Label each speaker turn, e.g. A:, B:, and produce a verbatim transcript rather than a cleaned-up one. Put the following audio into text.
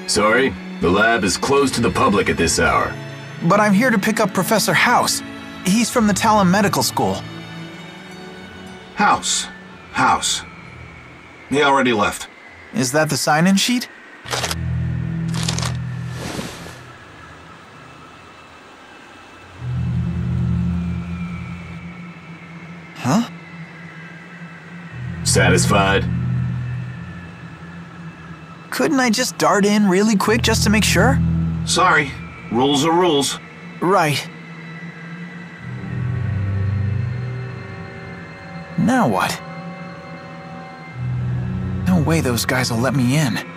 A: Sorry, the lab is closed to the public at this hour.
B: But I'm here to pick up Professor House. He's from the Talon Medical School.
C: House. House. He already left.
B: Is that the sign-in sheet? Huh?
A: Satisfied?
B: Couldn't I just dart in really quick just to make sure?
C: Sorry. Rules are rules.
B: Right. Now what? No way those guys will let me in.